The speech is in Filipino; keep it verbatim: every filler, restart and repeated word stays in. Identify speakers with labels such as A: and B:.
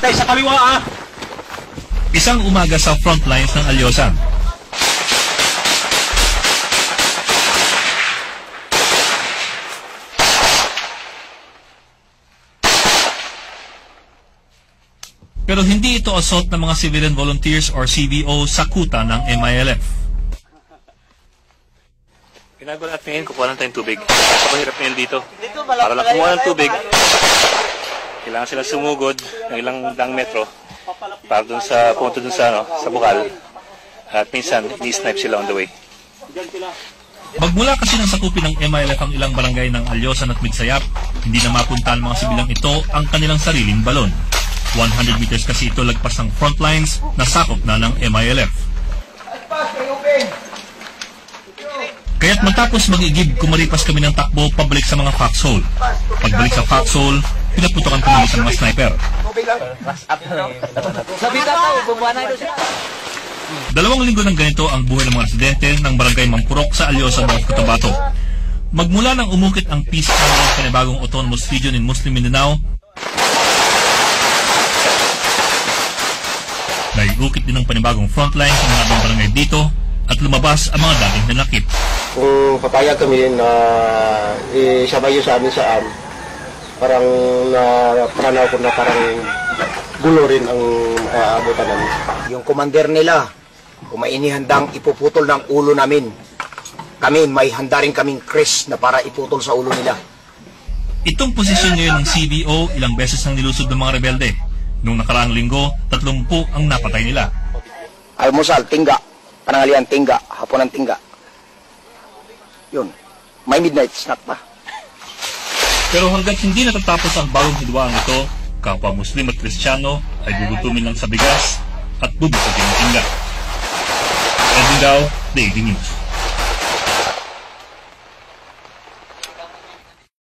A: Bantay sa kaliwa, ah!
B: Isang umaga sa front lines ng Alyosan. Pero hindi ito assault ng mga civilian volunteers or C V O sa kuta ng M I L F. Ginagawa natin ngayon, kukuha lang tayong tubig. Napakahirap ngayon dito. Para lang kumuha ng tubig, kailangan sila sumugod ng ilang daang metro para dun sa, punto dun sa, ano, sa bukal. At minsan, ni-snipe sila on the way. Magmula kasi ng sakupin ng M I L F ang ilang barangay ng Alyosan at Migsayap, hindi na mapuntahan ng mga sibilang ito ang kanilang sariling balon. one hundred meters kasi ito lagpas ng front lines na sakop na ng M I L F. Kaya't matapos mag-igib, kumaripas kami ng takbo pabalik sa mga foxhole. Pagbalik sa foxhole, pinaputokan kami ng mga sniper. Dalawang linggo ng ganito ang buhay ng mga residente ng barangay Mampurok sa Alyosan, North Cotabato. Magmula nang umukit ang peace plan ng panibagong autonomous region in Muslim Mindanao, naiukit din ng panibagong frontline sa mga abang barangay dito at lumabas ang mga dating nanakit.
C: Kung papayag kami na isabay sa amin sa am, parang napranaw ko na parang gulo rin ang aabutan namin.
D: Yung commander nila, kung may inihandang ipuputol ng ulo namin, kami may handa rin kaming kris na para iputol sa ulo nila.
B: Itong posisyon ngayon ng C V O ilang beses nang nilusod ng mga rebelde. Noong nakaraang linggo, tatlumpu ang napatay nila.
D: Almusal, tingga. Panangalian, tingga. Hapunan, tingga. Yun. May midnight snack pa.
B: Pero hanggat hindi natatapos ang bagong hidwaan ito, kapwa Muslim at Kristiyano ay gugutumin lang sa bigas at bubusagin ng tingga. Edwin Gao, Daily News.